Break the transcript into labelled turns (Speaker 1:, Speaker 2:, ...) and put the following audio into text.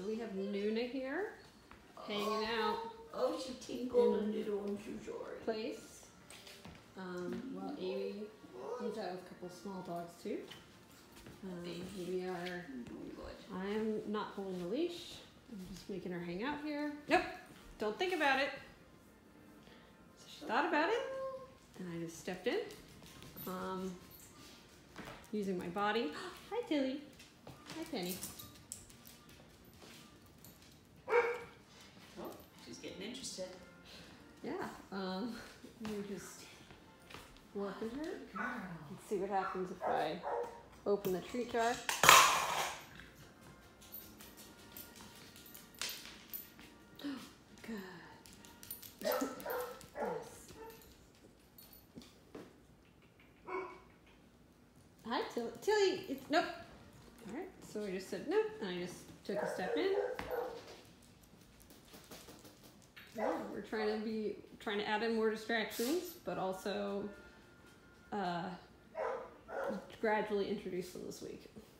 Speaker 1: we have Luna here, hanging out.
Speaker 2: Oh, she tinkled a little, I'm so sorry.
Speaker 1: Place. Well, Amy is out with a couple small dogs too. We are. I'm not pulling the leash. I'm just making her hang out here. Nope. Don't think about it. So she thought about it, and I just stepped in. Using my body. Hi, Tilly. Hi, Penny.
Speaker 2: Oh, she's getting interested.
Speaker 1: Yeah. We're just working her. Let's see what happens if I open the treat jar. Good. Yes. Hi, Tilly. Tilly, it's nope. All right. So I just said nope, and I just took a step in. Yeah, we're trying to add in more distractions, but also gradually introduce them this week.